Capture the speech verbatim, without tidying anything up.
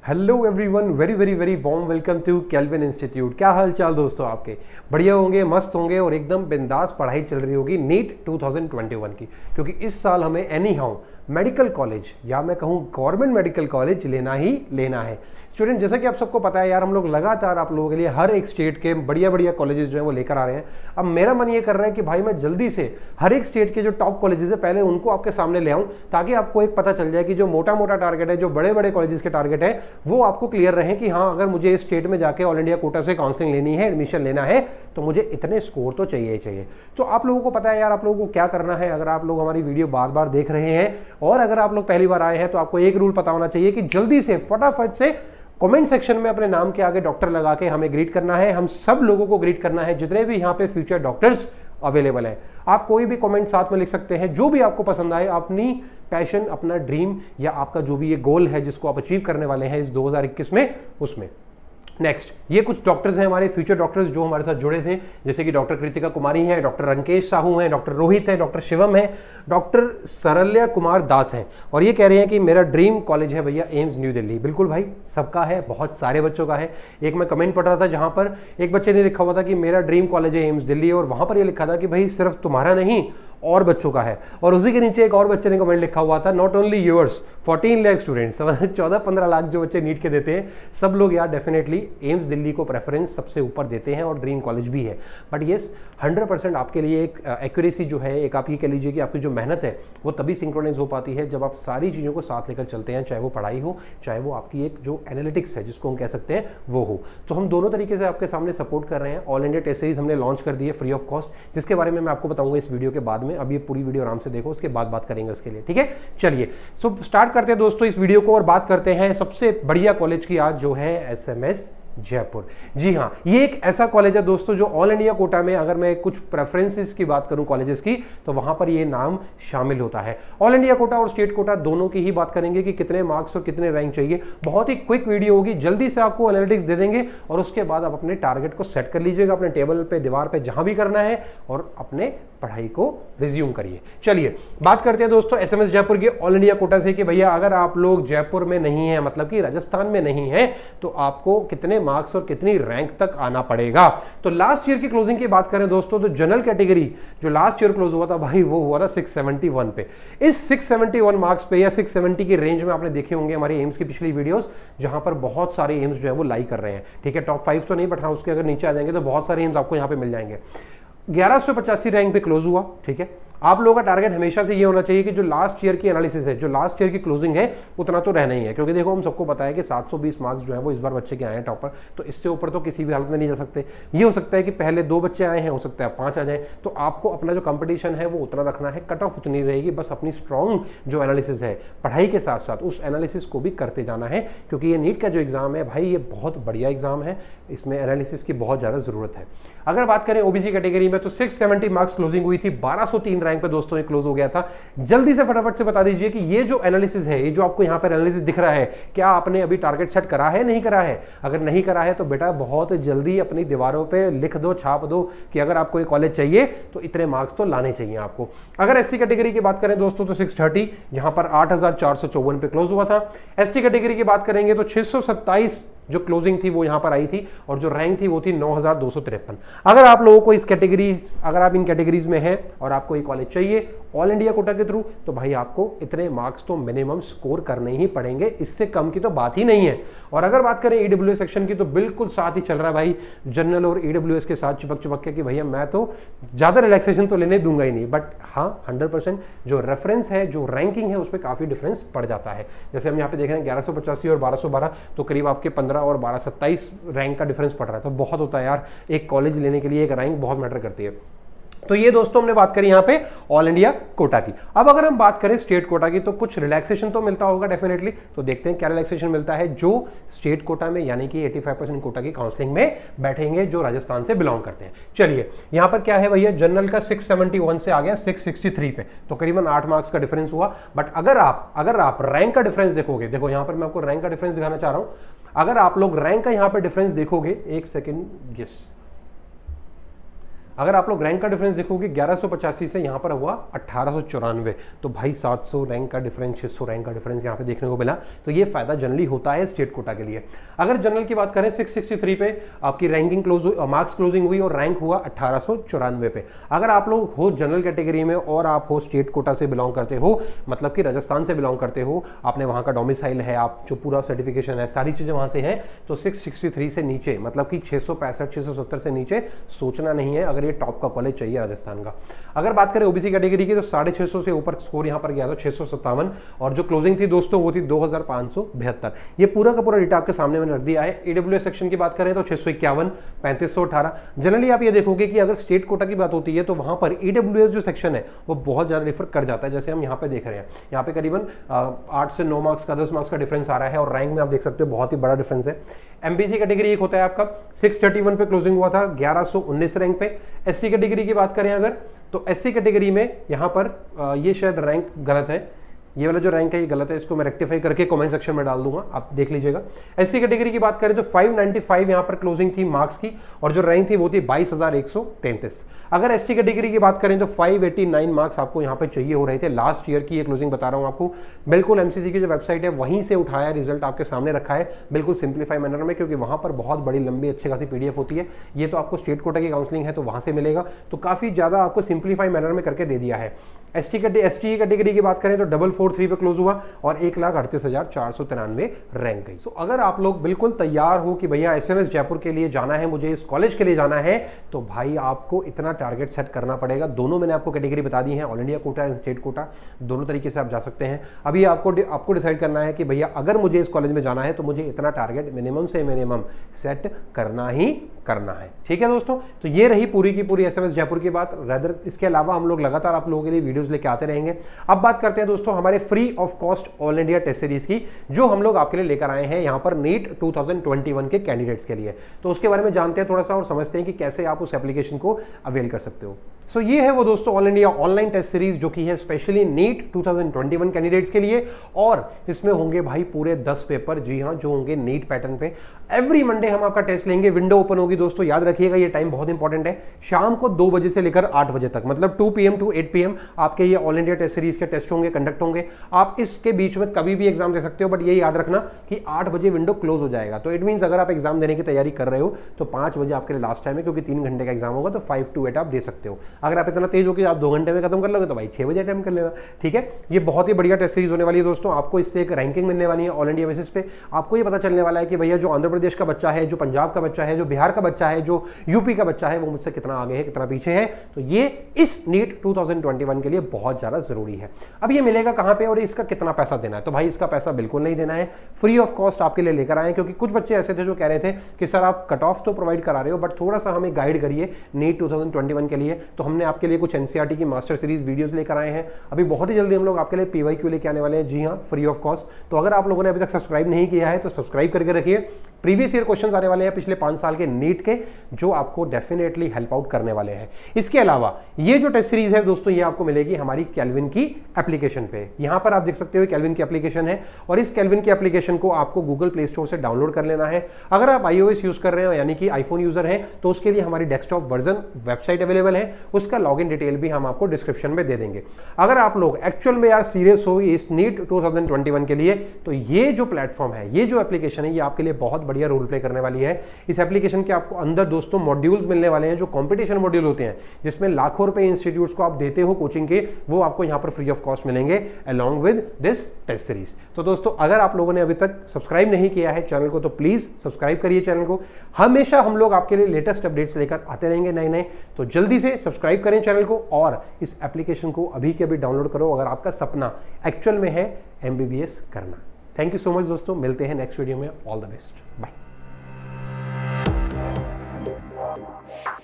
Hello everyone, very very very warm welcome to Kelvin Institute. क्या हाल चाल दोस्तों आपके? बढ़िया होंगे, मस्त होंगे और एकदम बिंदास पढ़ाई चल रही होगी नीट दो हज़ार इक्कीस की, क्योंकि इस साल हमें एनी हाउ मेडिकल कॉलेज या मैं कहूँ गवर्नमेंट मेडिकल कॉलेज लेना ही लेना है। स्टूडेंट, जैसा कि आप सबको पता है यार, हम लोग लगातार आप लोगों के लिए हर एक स्टेट के बढ़िया बढ़िया कॉलेजेस जो है वो लेकर आ रहे हैं। अब मेरा मन ये कर रहा है कि भाई मैं जल्दी से हर एक स्टेट के जो टॉप कॉलेजेस है पहले उनको आपके सामने ले आऊं, ताकि आपको एक पता चल जाए कि जो मोटा मोटा टारगेट है, जो बड़े बड़े कॉलेजेस के टारगेट है, वो आपको क्लियर रहे कि हाँ, अगर मुझे इस स्टेट में जाके ऑल इंडिया कोटा से काउंसलिंग लेनी है, एडमिशन लेना है, तो मुझे इतने स्कोर तो चाहिए ही चाहिए। तो आप लोगों को पता है यार, आप लोगों को क्या करना है। अगर आप लोग हमारी वीडियो बार बार देख रहे हैं और अगर आप लोग पहली बार आए हैं, तो आपको एक रूल पता होना चाहिए कि जल्दी से फटाफट से कमेंट सेक्शन में अपने नाम के आगे डॉक्टर लगा के हमें ग्रीट करना है। हम सब लोगों को ग्रीट करना है, जितने भी यहाँ पे फ्यूचर डॉक्टर्स अवेलेबल हैं। आप कोई भी कमेंट साथ में लिख सकते हैं, जो भी आपको पसंद आए, अपनी पैशन, अपना ड्रीम या आपका जो भी ये गोल है जिसको आप अचीव करने वाले हैं इस दो हज़ार इक्कीस में, उसमें। नेक्स्ट, ये कुछ डॉक्टर्स हैं हमारे फ्यूचर डॉक्टर्स जो हमारे साथ जुड़े थे, जैसे कि डॉक्टर कृतिका कुमारी हैं, डॉक्टर रंकेश साहू हैं, डॉक्टर रोहित हैं, डॉक्टर शिवम हैं, डॉक्टर सरल्या कुमार दास हैं, और ये कह रहे हैं कि मेरा ड्रीम कॉलेज है भैया एम्स न्यू दिल्ली। बिल्कुल भाई, सबका है, बहुत सारे बच्चों का है। एक मैं कमेंट पढ़ रहा था जहां पर एक बच्चे ने लिखा हुआ था कि मेरा ड्रीम कॉलेज है एम्स दिल्ली, और वहां पर ये लिखा था कि भाई सिर्फ तुम्हारा नहीं और बच्चों का है। और उसी के नीचे एक और बच्चे ने कमेंट लिखा हुआ था, नॉट ओनली योर्स, चौदह लाख स्टूडेंट्स, चौदह पंद्रह लाख जो बच्चे नीट के देते हैं, सब लोग यार डेफिनेटली एम्स दिल्ली को प्रेफरेंस सबसे ऊपर देते हैं और ड्रीम कॉलेज भी है। बट येस, हंड्रेड परसेंट आपके लिए एक एक्यूरेसी जो है, एक आप ये कह लीजिए कि आपकी जो मेहनत है वो तभी सिंक्रोनाइज हो पाती है जब आप सारी चीज़ों को साथ लेकर चलते हैं, चाहे वो पढ़ाई हो, चाहे वो आपकी एक जो एनालिटिक्स है जिसको हम कह सकते हैं वो हो। तो हम दोनों तरीके से आपके सामने सपोर्ट कर रहे हैं। ऑल इंडिया टेस्ट सीरीज हमने लॉन्च कर दी है फ्री ऑफ कॉस्ट, जिसके बारे में मैं आपको बताऊंगा इस वीडियो के बाद में। अब ये पूरी वीडियो आराम से देखो, उसके बाद बात करेंगे उसके लिए, ठीक है। चलिए सो स्टार्ट करते हैं दोस्तों इस वीडियो को और बात करते हैं सबसे बढ़िया कॉलेज की आज, जो है एस एम एस जयपुर। जी हाँ, ये एक ऐसा कॉलेज है दोस्तों जो ऑल इंडिया कोटा में, अगर मैं कुछ प्रेफरेंसेस की बात करूं कॉलेजेस की, तो वहां पर ये नाम शामिल होता है। ऑल इंडिया कोटा और स्टेट कोटा दोनों की ही बात करेंगे कि कितने मार्क्स और कितने रैंक चाहिए। बहुत ही क्विक वीडियो होगी, जल्दी से आपको एनालिटिक्स दे देंगे और उसके बाद आप अपने टारगेट को सेट कर लीजिएगा अपने टेबल पे, दीवार पे, जहां भी करना है, और अपने पढ़ाई को रिज्यूम करिए। चलिए बात करते हैं दोस्तों एस एम एस जयपुर के ऑल इंडिया कोटा से कि भैया अगर आप लोग जयपुर में नहीं है, मतलब कि राजस्थान में नहीं है, तो आपको कितने मार्क्स और कितनी रैंक तक आना पड़ेगा। तो लास्ट ईयर की क्लोजिंग की बात करें दोस्तों, तो जनरल कैटेगरी जो लास्ट ईयर क्लोज हुआ था भाई, वो हुआ था छह सौ इकहत्तर पे। इस छह सौ इकहत्तर मार्क्स पे या छह सौ सत्तर की रेंज में आपने देखे होंगे हमारे एम्स की पिछली वीडियोस, जहां पर बहुत सारे एम्स जो है वो लाई कर रहे हैं, ठीक है। टॉप फाइव तो नहीं, बट हाँ उसके अगर नीचे आ जाएंगे तो बहुत सारे एम्स आपको यहाँ पे मिल जाएंगे। ग्यारह सौ पचासी रैंक पे क्लोज हुआ, ठीक है। आप लोगों का टारगेट हमेशा से ये होना चाहिए कि जो लास्ट ईयर की एनालिसिस है, जो लास्ट ईयर की क्लोजिंग है, उतना तो रहना ही है, क्योंकि देखो हम सबको पता है कि सात सौ बीस मार्क्स जो है वो इस बार बच्चे के आए हैं टॉपर, तो इससे ऊपर तो किसी भी हालत में नहीं जा सकते। ये हो सकता है कि पहले दो बच्चे आए हैं, हो सकता है पांच आ जाए, तो आपको अपना जो कंपटीशन है वो उतना रखना है, कट ऑफ उतनी रहेगी, बस अपनी स्ट्रॉन्ग जो एनालिसिस है पढ़ाई के साथ साथ उस एनालिसिस को भी करते जाना है, क्योंकि ये नीट का जो एग्जाम है भाई, ये बहुत बढ़िया एग्जाम है, इसमें एनालिसिस की बहुत ज्यादा जरूरत है। अगर बात करें ओबीसी कैटेगरी में, तो छह सौ सत्तर मार्क्स क्लोजिंग हुई थी, बारह सौ तीन रैंक पे दोस्तों ये क्लोज हो गया था। जल्दी से फटाफट से बता दीजिए कि ये जो एनालिसिस है, ये जो आपको यहाँ पर एनालिसिस दिख रहा है, क्या आपने अभी टारगेट सेट करा है, नहीं करा है? अगर नहीं करा है तो बेटा बहुत जल्दी अपनी दीवारों पे लिख दो, छाप दो कि अगर आपको ये कॉलेज चाहिए तो इतने मार्क्स तो लाने चाहिए आपको। अगर एससी कैटेगरी की बात करें दोस्तों, तो छह सौ तीस, जहां पर आठ हजार चार सौ चौवन पे क्लोज हुआ था। एसटी कैटेगरी की बात करेंगे तो छह सौ सत्ताईस जो क्लोजिंग थी वो यहां पर आई थी, और जो रैंक थी वो थी नौ हजार दो सौ तिरपन। अगर आप लोगों को इस कैटेगरीज, अगर आप इन कैटेगरीज में हैं और आपको ये कॉलेज चाहिए ऑल इंडिया कोटा के थ्रू, तो भाई आपको इतने मार्क्स तो मिनिमम स्कोर करने ही पड़ेंगे, इससे कम की तो बात ही नहीं है। और अगर बात करें ईडब्ल्यूएस सेक्शन की, तो बिल्कुल साथ ही चल रहा है भाई जनरल और ईडब्ल्यूएस के साथ चिपक चिपक के कि भैया मैं तो ज्यादा रिलैक्सेशन तो लेने दूंगा ही नहीं, बट हाँ हंड्रेड परसेंट जो रेफरेंस है, जो रैंकिंग है, उस पर काफी डिफरेंस पड़ जाता है। जैसे हम यहाँ पे देख रहे हैं ग्यारह सौ पचासी और बारह सौ बारह, तो करीब आपके पंद्रह और बारह सत्ताईस रैंक का डिफरेंस पड़ रहा है, तो बहुत होता है यार, एक कॉलेज लेने के लिए एक रैंक बहुत मैटर करती है। तो ये दोस्तों हमने बात करी यहाँ पे ऑल इंडिया कोटा की। अब अगर हम बात करें स्टेट कोटा की, तो कुछ रिलैक्सेशन तो मिलता होगा डेफिनेटली, तो देखते हैं क्या रिलैक्सेशन मिलता है जो स्टेट कोटा में, यानी कि पचासी परसेंट कोटा की काउंसलिंग में बैठेंगे जो राजस्थान से बिलोंग करते हैं। चलिए यहाँ पर क्या है भैया, जनरल का छह सौ इकहत्तर से आ गया छह सौ तिरसठ पे, तो करीबन आठ मार्क्स का डिफरेंस हुआ। बट अगर आप अगर आप रैंक का डिफरेंस देखोगे, देखो यहाँ पर मैं आपको रैंक का डिफरेंस दिखाना चाह रहा हूँ। अगर आप लोग रैंक का यहाँ पर डिफरेंस देखोगे, एक सेकेंड, यस, अगर आप लोग रैंक का डिफरेंस देखोगे ग्यारह सौ पचासी से यहाँ पर हुआ अट्ठारह सौ चौरानवे, तो भाई सात सौ रैंक का डिफरेंस, छह सौ रैंक का डिफरेंस यहाँ पे देखने को मिला। तो ये फायदा जनरली होता है स्टेट कोटा के लिए। अगर जनरल की बात करें छह सौ तिरसठ पे आपकी रैंकिंग क्लोज मार्क्स क्लोजिंग हुई और रैंक हुआ अट्ठारह सौ चौरानवे पे। अगर आप लोग हो जनरल कैटेगरी में और आप हो स्टेट कोटा से बिलोंग करते हो, मतलब कि राजस्थान से बिलोंग करते हो, आपने वहां का डोमिसाइल है, आप जो पूरा सर्टिफिकेशन है, सारी चीजें वहां से हैं, तो छह सौ तिरसठ से नीचे मतलब कि छह सौ पैंसठ छह सौ सत्तर से नीचे सोचना नहीं है अगर ये टॉप का कॉलेज चाहिए राजस्थान का। अगर बात करें ओबीसी कैटेगरी की तो साढ़े छह सौ से ऊपर स्कोर यहाँ पर गया था छह सौ सत्तावन, और जो क्लोजिंग थी दोस्तों वो थी दो हजार पांच सौ बहत्तर। ये पूरा का पूरा डेटा आपके सामने मैंने रख दिया है। ईडब्ल्यूएस सेक्शन की बात करें तो छह सौ इक्यावन, पैंतीस सौ अठारह। जनरली आप ये देखोगे कि अगर स्टेट कोटा की बात होती है तो वहां पर ईडब्ल्यूएस जो सेक्शन है वो बहुत ज्यादा डिफर कर जाता है, जैसे हम यहाँ पे देख रहे हैं। यहाँ पे करीबन आठ से नौ मार्क्स का दस मार्क्स का डिफरेंस आ रहा है, और रैंक में आप देख सकते हो बहुत ही बड़ा डिफरेंस है। एमबीसी कैटेगरी एक होता है आपका छह सौ इकतीस पे क्लोजिंग हुआ था, ग्यारह सौ उन्नीस रैंक पे। एससी कैटेगरी की बात करें अगर तो एससी कैटेगरी में यहाँ पर ये शायद रैंक गलत है, ये वाला जो रैंक है ये गलत है, इसको मैं रेक्टिफाई करके कमेंट सेक्शन में डाल दूंगा, आप देख लीजिएगा। एससी कैटेगरी की बात करें तो पाँच सौ पचानवे यहाँ पर क्लोजिंग थी मार्क्स की, और जो रैंक थी वो थी बाईस हजार एक सौ तैंतीस। अगर एसटी कैटेगरी की बात करें तो पाँच सौ नवासी मार्क्स आपको यहाँ पे चाहिए हो रहे थे। लास्ट ईयर की ये क्लोजिंग बता रहा हूँ आपको, बिल्कुल एमसीसी की जो वेबसाइट है वहीं से उठाया रिजल्ट आपके सामने रखा है, बिल्कुल सिंप्लीफाई मैनर में, क्योंकि वहां पर बहुत बड़ी लंबी अच्छी खासी पीडीएफ होती है। ये तो आपको स्टेट कोटा की काउंसलिंग है तो वहां से मिलेगा, तो काफी ज्यादा आपको सिंप्लीफाई मैनर में करके दे दिया है। एसटी एसटी कैटेगरी की बात करें तो डबल फोर थ्री पे क्लोज हुआ और एक लाख अड़तीस हजार चार सौ तिरानवे रैंक गई। सो अगर आप लोग बिल्कुल तैयार हो कि भैया एसएमएस जयपुर के लिए जाना है, मुझे इस कॉलेज के लिए जाना है, तो भाई आपको इतना टारगेट सेट करना पड़ेगा। दोनों मैंने आपको कैटेगरी बता दी है, all India quota and state quota, दोनों तरीके से आप जा सकते हैं। अभी आपको आपको डिसाइड करना है कि भैया अगर मुझे इस कॉलेज में जाना है तो मुझे इतना टारगेट मिनिमम से मिनिमम सेट करना ही करना है। ठीक है दोस्तों, तो ये रही पूरी की पूरी एसएमएस जयपुर की बात। रेदर इसके अलावा हम लोग लगातार आप लोगों के लिए वीडियोस लेके आते रहेंगे। अब बात करते हैं दोस्तों हमारे free of cost all India test series की, जो हम लोग आपके लिए लेकर आए हैं यहाँ पर नीट दो हज़ार इक्कीस के कैंडिडेट्स के लिए। तो उसके बारे में जानते हैं थोड़ा सा और समझते हैं कि कैसे आप उस एप्लीकेशन को अवेल कर सकते हो। सो so, ये है वो दोस्तों all India online test series जो कि है स्पेशली नीट दो हज़ार इक्कीस कैंडिडेट्स के लिए, और इसमें होंगे भाई पूरे दस पेपर, जी हाँ, जो होंगे नीट पैटर्न पे। एवरी मंडे हम आपका टेस्ट लेंगे, विंडो ओपन होगी दोस्तों, याद रखिएगा ये टाइम बहुत इंपॉर्टेंट है, शाम को दो बजे से लेकर आठ बजे तक, मतलब two P M to eight P M आपके ये ऑल इंडिया टेस्ट सीरीज के टेस्ट होंगे, कंडक्ट होंगे। आप इसके बीच में कभी भी एग्जाम दे सकते हो, बट ये याद रखना कि आठ बजे विंडो क्लोज हो जाएगा। तो इट मीन्स अगर आप एग्जाम देने की तैयारी कर रहे हो तो पांच बजे आपके लिए लास्ट टाइम है, क्योंकि तीन घंटे का एग्जाम होगा, तो फाइव टू एट आप दे सकते हो। अगर आप इतना तेज हो कि आप दो घंटे में खत्म कर लोगे तो भाई छह बजे अटेम्प्ट कर लेना। ठीक है, ये बहुत ही बढ़िया टेस्ट सीरीज होने वाली है दोस्तों। आपको इससे एक रैंकिंग मिलने वाली है ऑल इंडिया बेसिस पे। आपको ये पता चलने वाला है कि भैया जो आंध्र प्रदेश का बच्चा है, जो पंजाब का बच्चा है, जो बिहार का बच्चा है, जो यूपी का बच्चा है, वो मुझसे कितना आगे है, कितना पीछे है। तो ये इस नीट दो हज़ार इक्कीस के लिए बहुत ज्यादा जरूरी है। अब ये मिलेगा कहां पे और इसका कितना पैसा देना है? तो भाई इसका पैसा बिल्कुल नहीं देना है, फ्री ऑफ कॉस्ट आपके लिए लेकर आए, क्योंकि कुछ बच्चे ऐसे थे जो कह रहे थे कि सर आप कट ऑफ तो प्रोवाइड करा रहे हो बट थोड़ा सा हमें गाइड करिए नीट दो हज़ार इक्कीस के लिए। तो हमने आपके लिए कुछ एनसीईआरटी की मास्टर सीरीज वीडियोस लेकर आए हैं। अभी बहुत ही जल्दी हम लोग आपके लिए पीवाईक्यू लेके आने वाले हैं, जी हाँ, फ्री ऑफ कॉस्ट। तो अगर आप लोगों ने अभी तक सब्सक्राइब नहीं किया है तो सब्सक्राइब करके रखिए। प्रीवियस ईयर क्वेश्चंस आने वाले हैं पिछले पांच साल के नीट के, जो आपको डेफिनेटली हेल्प आउट करने वाले हैं। इसके अलावा ये जो टेस्ट सीरीज है दोस्तों, ये आपको मिलेगी हमारी केल्विन की एप्लीकेशन पे। यहां पर आप देख सकते हो केल्विन की एप्लीकेशन है, और इस केल्विन की एप्लीकेशन को आपको गूगल प्ले स्टोर से डाउनलोड कर लेना है। अगर आप आईओएस यूज कर रहे हो यानी कि आईफोन यूजर हैं तो उसके लिए हमारी डेस्कटॉप वर्जन वेबसाइट अवेलेबल है, उसका लॉगिन डिटेल भी हम आपको डिस्क्रिप्शन में दे देंगे। अगर आप लोग एक्चुअल में यार सीरियस हो इस नीट दो हज़ार इक्कीस के लिए, तो ये जो प्लेटफॉर्म है, ये जो एप्लीकेशन है, ये आपके लिए बहुत बढ़िया रोल प्ले करने वाली है। इस एप्लीकेशन के आपको अंदर दोस्तों मॉड्यूल्स मिलने वाले हैं, जो कंपटीशन मॉड्यूल होते हैं, जिसमें लाखों रुपए इंस्टीट्यूट्स को आप देते हो कोचिंग के, वो आपको यहां पर फ्री ऑफ कॉस्ट मिलेंगे along with this test series. तो दोस्तों अगर आप लोगों ने अभी तक सब्सक्राइब नहीं किया है चैनल को, तो प्लीज सब्सक्राइब करिए चैनल को। हमेशा हम लोग आपके लिए लेटेस्ट अपडेट्स लेकर आते रहेंगे नए नए, तो जल्दी से सब्सक्राइब करें चैनल को और इस एप्लीकेशन को अभी के अभी डाउनलोड करो अगर आपका सपना एक्चुअल में है एमबीबीएस करना। थैंक यू सो मच दोस्तों, मिलते हैं नेक्स्ट वीडियो में। All the best, bye.